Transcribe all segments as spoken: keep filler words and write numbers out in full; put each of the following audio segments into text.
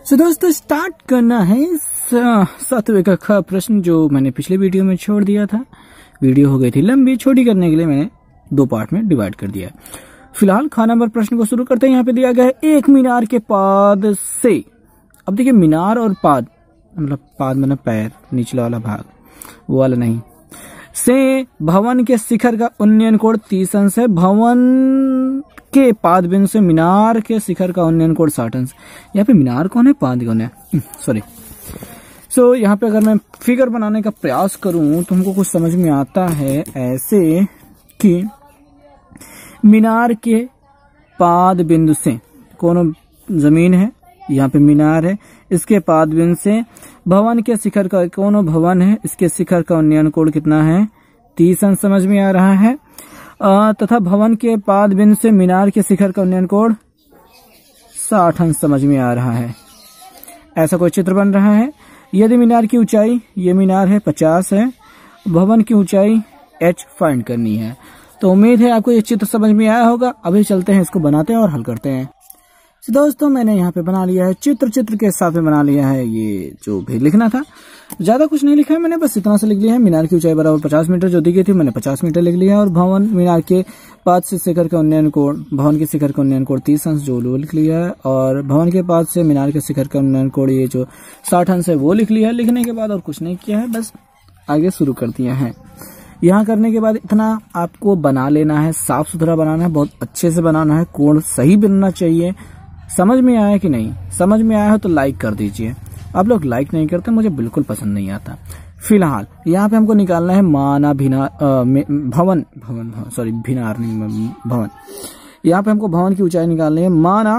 सो so, दोस्तों start करना है सातवें का ख प्रश्न जो मैंने पिछले वीडियो में छोड़ दिया था। वीडियो हो गई थी लंबी, छोटी करने के लिए मैंने दो पार्ट में डिवाइड कर दिया। फिलहाल ख नंबर प्रश्न को शुरू करते हैं। यहाँ पे दिया गया है एक मीनार के पाद से। अब देखिए मीनार और पाद मतलब पाद मतलब पैर, निचला वाला भाग, वो वाला नहीं, से भवन के शिखर का उन्नयन कोण तीस अंश है। भवन के पाद बिंदु से मीनार के शिखर का उन्नयन कोण साठ अंश। यहाँ पे मीनार कौन है, पाद कौन है, सॉरी। सो so, यहाँ पे अगर मैं फिगर बनाने का प्रयास करूं तो हमको कुछ समझ में आता है ऐसे कि मीनार के पाद बिंदु से कौन जमीन है, यहाँ पे मीनार है, इसके पाद बिंदु से भवन के शिखर का कौन भवन है, इसके शिखर का उन्नयन कोण कितना है, तीस अंश समझ में आ रहा है। आ, तथा भवन के पाद बिंदु से मीनार के शिखर का उन्नयन कोण साठ अंश समझ में आ रहा है। ऐसा कोई चित्र बन रहा है। यदि मीनार की ऊंचाई, ये मीनार है पचास है, भवन की ऊंचाई एच फाइंड करनी है। तो उम्मीद है आपको ये चित्र समझ में आया होगा। अभी चलते हैं, इसको बनाते हैं और हल करते हैं। तो दोस्तों मैंने यहाँ पे बना लिया है चित्र, चित्र के साथ में बना लिया है ये जो भी लिखना था। ज्यादा कुछ नहीं लिखा है मैंने, बस इतना से लिख लिया है। मीनार की ऊंचाई बराबर पचास मीटर जो दी गई थी, मैंने पचास मीटर लिख लिया है। और भवन मीनार के पाद से शिखर का उन्नयन कोण, भवन के शिखर का उन्नयन कोण तीस अंश जो लिख लिया है। और भवन के पाद से मीनार के शिखर का उन्नयन कोण ये जो साठ अंश है वो लिख लिया है। लिखने के बाद और कुछ नहीं किया है, बस आगे शुरू कर दिया है। यहाँ करने के बाद इतना आपको बना लेना है, साफ सुथरा बनाना है, बहुत अच्छे से बनाना है, कोण सही बनना चाहिए। समझ में आया कि नहीं? समझ में आया हो तो लाइक कर दीजिए। आप लोग लाइक नहीं करते, मुझे बिल्कुल पसंद नहीं आता। फिलहाल यहाँ पे हमको निकालना है माना भिना भवन भवन सॉरी भिनार नहीं भवन। यहाँ पे हमको भवन की ऊंचाई निकालनी है। माना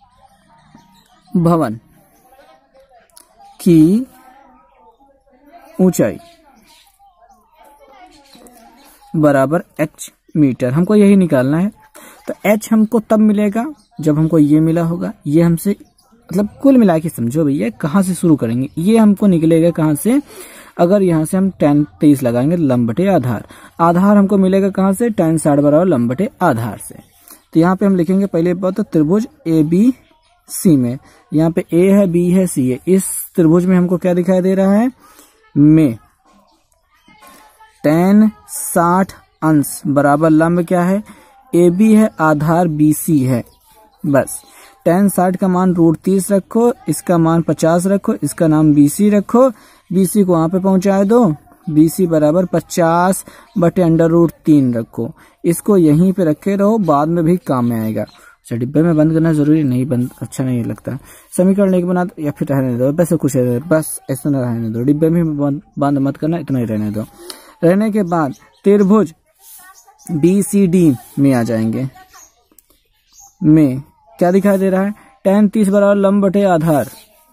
भवन की ऊंचाई बराबर एच मीटर, हमको यही निकालना है। तो एच हमको तब मिलेगा जब हमको ये मिला होगा। ये हमसे मतलब कुल मिला के समझो भैया, कहाँ से शुरू करेंगे, ये हमको निकलेगा कहाँ से, अगर यहाँ से हम टेन तेईस लगाएंगे लंब बटे आधार। आधार हमको मिलेगा कहाँ से, टेन साठ बराबर लंब बटे आधार से। तो यहाँ पे हम लिखेंगे पहले बात तो त्रिभुज ए बी सी में, यहाँ पे ए है, बी है, सी है। इस त्रिभुज में हमको क्या दिखाई दे रहा है, में टेन साठ अंश बराबर लंब क्या है, ए बी है, आधार बी सी है। बस टेन साठ का मान रूट तीस रखो, इसका मान पचास रखो, इसका नाम बीसी रखो, बीसी को वहां पे पहुंचाए दो। बीसी बराबर पचास बटे अंडर रूट तीन रखो, इसको यहीं पे रखे रहो, बाद में भी काम में आएगा। अच्छा डिब्बे में बंद करना जरूरी नहीं, बंद अच्छा नहीं लगता। समीकरण नहीं बना या फिर रहने दो, वैसे कुछ है, बस ऐसा न रहने दो, डिब्बे में बंद मत करना, इतना ही रहने दो। रहने के बाद त्रिभुज बी सी डी में आ जाएंगे। में क्या दिखाई दे रहा है, टेन तीस बराबर लंब बटे आधार,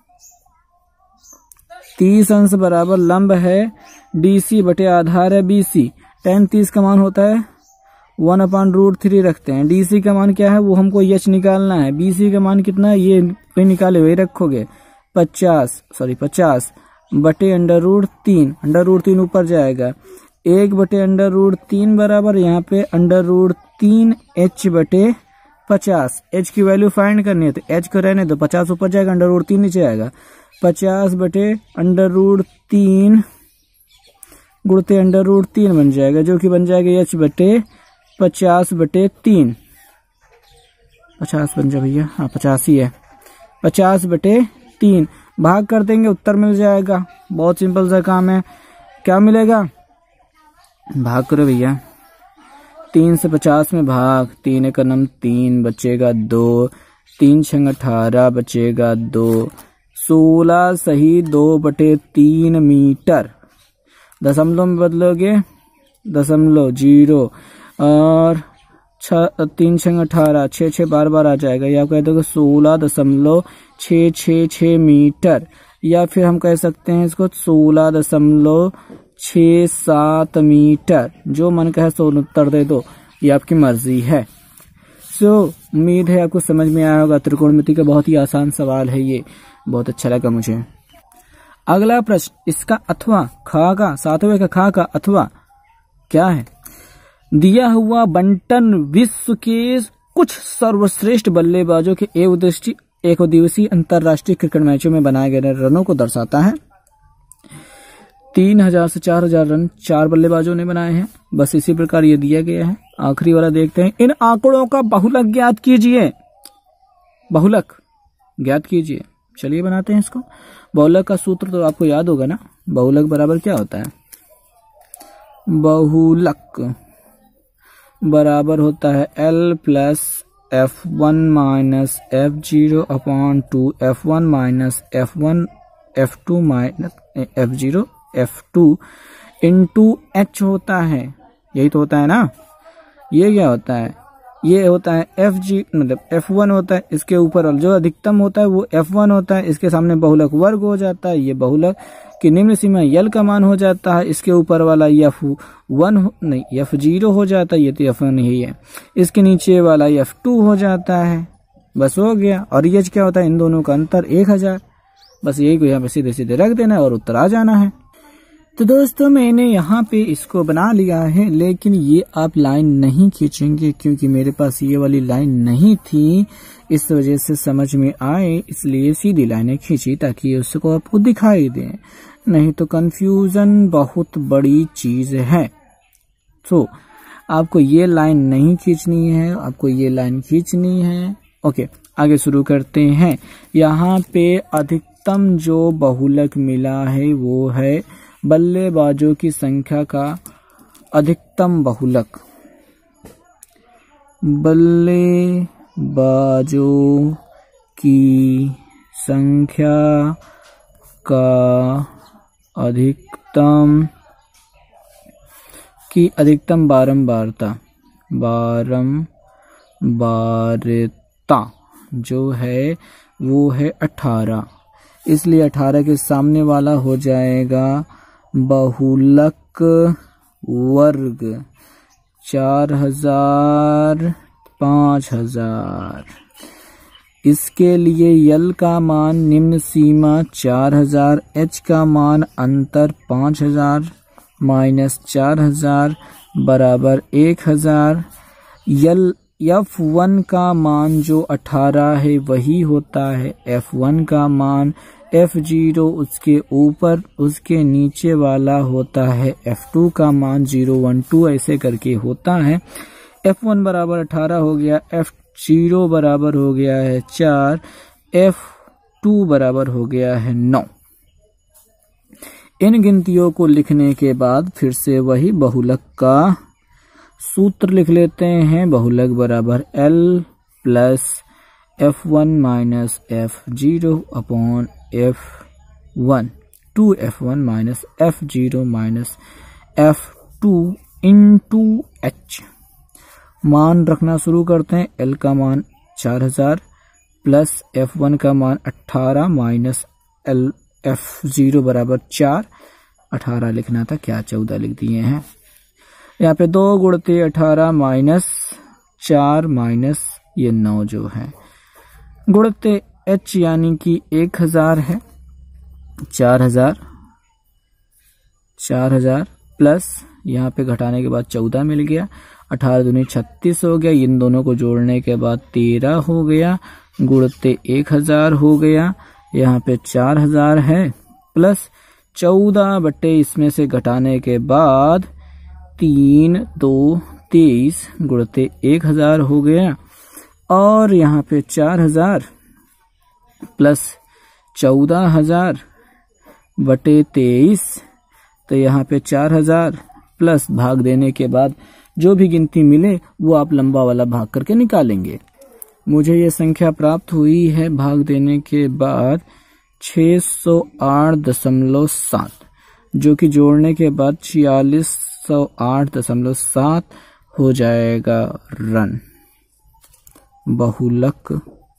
तीस अंश बराबर लंब है, डीसी बटे आधार है बीसी। टेन तीस का मान होता है वन अपॉन रूट थ्री रखते हैं। डीसी का मान क्या है, वो हमको एच निकालना है। बीसी का मान कितना है, ये पे निकाले हुए रखोगे, पचास सॉरी पचास बटे अंडर रूट तीन, अंडर रूट तीन ऊपर जाएगा, एक बटे अंडर रूट तीन बराबर यहाँ पे अंडर रूट तीन एच बटे पचास। एच की वैल्यू फाइंड करनी है तो एच को रहने दो, पचास ऊपर जाएगा, अंडर रूट तीन नीचे आएगा। पचास बटे अंडर रूट तीन गुणते अंडर रूट तीन बन जाएगा, जो कि बन जाएगा एच बटे पचास बटे तीन। पचास बन जाए भैया, हाँ पचास ही है, पचास बटे तीन। भाग कर देंगे, उत्तर मिल जाएगा। बहुत सिंपल सा काम है। क्या मिलेगा, भाग करो भैया, तीन से पचास में भाग, तीन एक नम तीन, बचेगा दो, तीन छंग अठारह, बचेगा दो, सोलह सही दो बटे तीन मीटर। दशमलव में बदलोगे, दशमलव जीरो, और छ तीन छंग अठारह, छः छः बार बार आ जाएगा। या आप कह दोगे सोलह दशमलव छः छः छः मीटर, या फिर हम कह सकते हैं इसको सोलह दशमलव छः सात मीटर। जो मन का है सो उत्तर दे दो, ये आपकी मर्जी है। सो उम्मीद है आपको समझ में आया होगा। त्रिकोणमिति का बहुत ही आसान सवाल है ये, बहुत अच्छा लगा मुझे। अगला प्रश्न, इसका अथवा खा का, सातवें का खा का अथवा क्या है, दिया हुआ बंटन विश्व के कुछ सर्वश्रेष्ठ बल्लेबाजों के एवं दृष्टि एक दिवसीय अंतर्राष्ट्रीय क्रिकेट मैचों में बनाए गए रनों को दर्शाता है। तीन हजार से चार हजार रन चार बल्लेबाजों ने बनाए हैं। बस इसी प्रकार ये दिया गया है। आखिरी वाला देखते हैं। इन आंकड़ों का बहुलक ज्ञात कीजिए। बहुलक ज्ञात कीजिए। चलिए बनाते हैं इसको। बहुलक का सूत्र तो आपको याद होगा ना। बहुलक बराबर क्या होता है? बहुलक बराबर होता है L plus F one minus F zero upon two F one minus F one F two minus F zero F two into H होता है। यही तो होता है ना। ये क्या होता है? ये होता है एफ जी मतलब एफ वन होता है। इसके ऊपर जो अधिकतम होता है वो एफ वन होता है। इसके सामने बहुलक वर्ग हो जाता है। ये बहुलक की निम्न सीमा यल का मान हो जाता है। इसके ऊपर वाला एफ वन नहीं एफ जीरो हो जाता है। ये तो एफ वन ही है। इसके नीचे वाला एफ टू हो जाता है। बस हो गया। और ये क्या होता है? इन दोनों का अंतर एक हजार। बस यही को यहाँ पे सीधे सीधे रख देना है और उत्तर आ जाना है। तो दोस्तों मैंने यहाँ पे इसको बना लिया है, लेकिन ये आप लाइन नहीं खींचेंगे क्योंकि मेरे पास ये वाली लाइन नहीं थी। इस वजह से समझ में आए इसलिए सीधी लाइनें खींची ताकि उसको आपको दिखाई दे। नहीं तो कंफ्यूजन बहुत बड़ी चीज है। तो आपको ये लाइन नहीं खींचनी है, आपको ये लाइन खींचनी है। ओके आगे शुरू करते हैं। यहाँ पे अधिकतम जो बहुलक मिला है वो है बल्लेबाजों की संख्या का अधिकतम बहुलक। बल्लेबाजों की संख्या का अधिकतम की अधिकतम बारंबारता बारंबारता जो है वो है अठारह। इसलिए अठारह के सामने वाला हो जाएगा बहुलक वर्ग चार हजार पांच हजार। इसके लिए यल का मान निम्न सीमा चार हजार, एच का मान अंतर पांच हजार माइनस चार हजार बराबर एक हजार। यल एफ वन का मान जो अठारह है वही होता है एफ वन का मान। एफ जीरो उसके ऊपर उसके नीचे वाला होता है एफ टू का मान। जीरो वन टू ऐसे करके होता है। एफ वन बराबर अठारह हो गया। एफ जीरो बराबर हो गया है चार। एफ टू बराबर हो गया है नौ। इन गिनतियों को लिखने के बाद फिर से वही बहुलक का सूत्र लिख लेते हैं। बहुलक बराबर L plus F one minus F zero upon F one two F one minus F zero minus F two into H. मान रखना शुरू करते हैं। एल का मान चार हजार प्लस एफ वन का मान अठारह माइनस एल एफ जीरो बराबर चार। अठारह लिखना था, क्या चौदह लिख दिए हैं। यहाँ पे दो गुणते अठारह माइनस चार माइनस ये नौ जो है गुणते एच यानी कि एक हजार है। चार हजार चार हजार प्लस यहाँ पे घटाने के बाद चौदह मिल गया। अठारह दूनी छत्तीस हो गया। इन दोनों को जोड़ने के बाद तेरह हो गया। गुणते एक हजार हो गया। यहाँ पे चार हजार है प्लस चौदह बटे इसमें से घटाने के बाद तीन दो तेईस गुणते एक हजार हो गया। और यहाँ पे चार हजार प्लस चौदह हजार बटे तेईस तो यहाँ पे चार हजार प्लस भाग देने के बाद जो भी गिनती मिले वो आप लंबा वाला भाग करके निकालेंगे। मुझे ये संख्या प्राप्त हुई है भाग देने के बाद छह सौ आठ दशमलव सात, जो कि जोड़ने के बाद छियालीस सौ आठ दशमलव सात हो जाएगा रन। बहुलक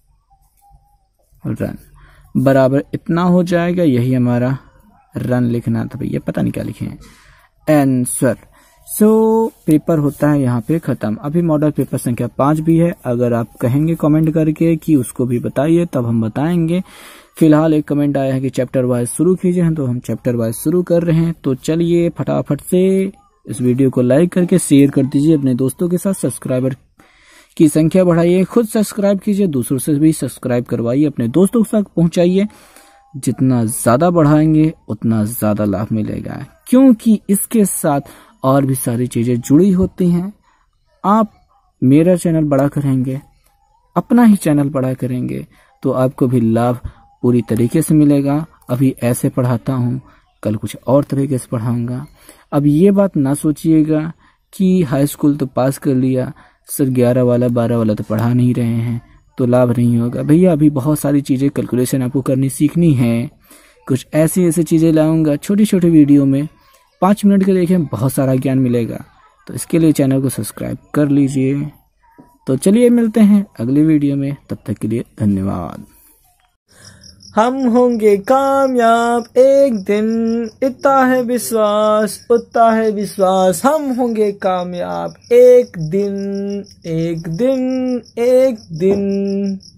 रन बराबर इतना हो जाएगा। यही हमारा रन लिखना था भैया, पता नहीं क्या लिखे हैं। आंसर सो so, पेपर होता है यहाँ पे खत्म। अभी मॉडल पेपर संख्या पांच भी है। अगर आप कहेंगे कमेंट करके कि उसको भी बताइए तब हम बताएंगे। फिलहाल एक कमेंट आया है कि चैप्टर वाइज शुरू कीजिए, तो हम चैप्टर वाइज शुरू कर रहे हैं। तो चलिए फटाफट से इस वीडियो को लाइक करके शेयर कर दीजिए अपने दोस्तों के साथ। सब्सक्राइबर की संख्या बढ़ाइए, खुद सब्सक्राइब कीजिए, दूसरों से भी सब्सक्राइब करवाइए, अपने दोस्तों तक पहुंचाइए। जितना ज़्यादा बढ़ाएंगे उतना ज़्यादा लाभ मिलेगा, क्योंकि इसके साथ और भी सारी चीज़ें जुड़ी होती हैं। आप मेरा चैनल बड़ा करेंगे, अपना ही चैनल बड़ा करेंगे, तो आपको भी लाभ पूरी तरीके से मिलेगा। अभी ऐसे पढ़ाता हूँ, कल कुछ और तरीके से पढ़ाऊँगा। अब ये बात ना सोचिएगा कि हाई स्कूल तो पास कर लिया, सर ग्यारह वाला बारह वाला तो पढ़ा नहीं रहे हैं तो लाभ नहीं होगा। भैया अभी बहुत सारी चीज़ें कैलकुलेशन आपको करनी सीखनी है। कुछ ऐसी ऐसी चीज़ें लाऊंगा छोटी छोटी वीडियो में, पाँच मिनट के देखें, बहुत सारा ज्ञान मिलेगा। तो इसके लिए चैनल को सब्सक्राइब कर लीजिए। तो चलिए मिलते हैं अगली वीडियो में, तब तक के लिए धन्यवाद। हम होंगे कामयाब एक दिन, इतना है विश्वास, उतना है विश्वास। हम होंगे कामयाब एक दिन, एक दिन, एक दिन।